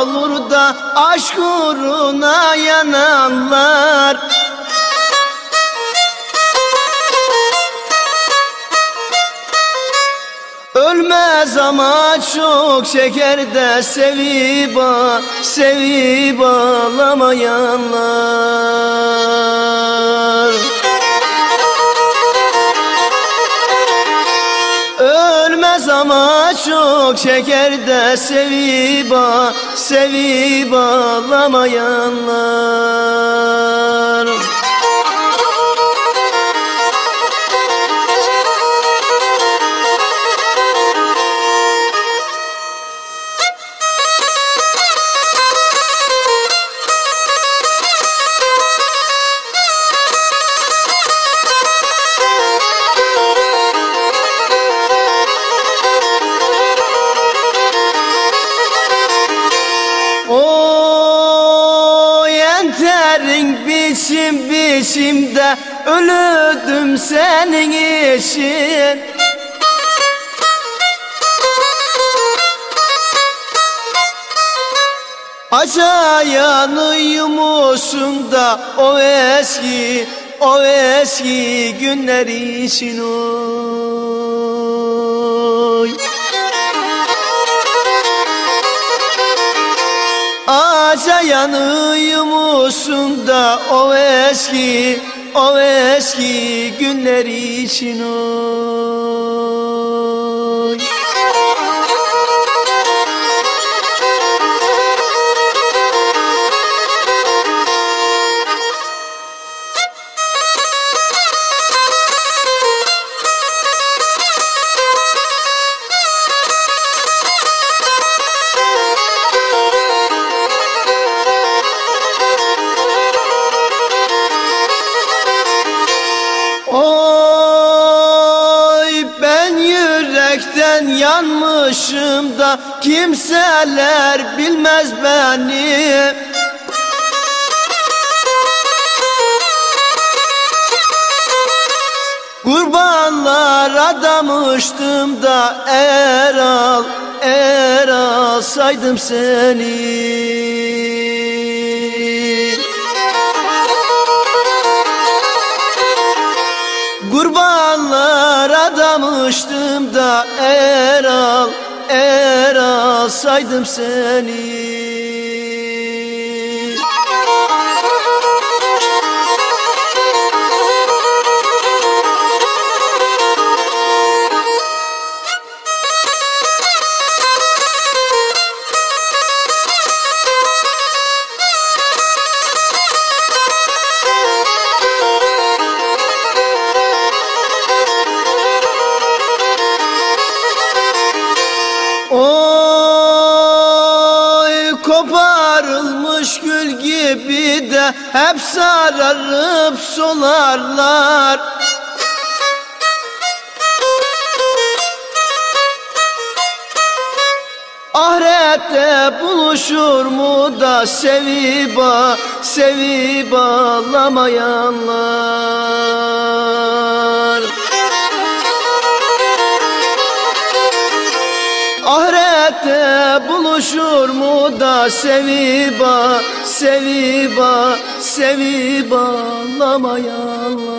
olur da aşk uğruna yananlar. Ölmez ama çok şeker de sevip ağlamayanlar. Ölmez ama çok şeker de sevip ağlamayanlar. Biçimde ölürdüm senin için. Acıyan uyumuşsun da o eski günler için oy. Acıyan uyumuşsun da o eski günler için oy. Yanmışım da kimseler bilmez beni. Kurbanlar adamıştım da eğer alsaydım seni. Kurbanlar adamıştım da eğer alsaydım seni. Koparılmış gül gibi de hep sararıp solarlar. Ahirette buluşur mu da sevip ağlamayanlar. Ahirette buluşur mu da sevip ağlamayanlar.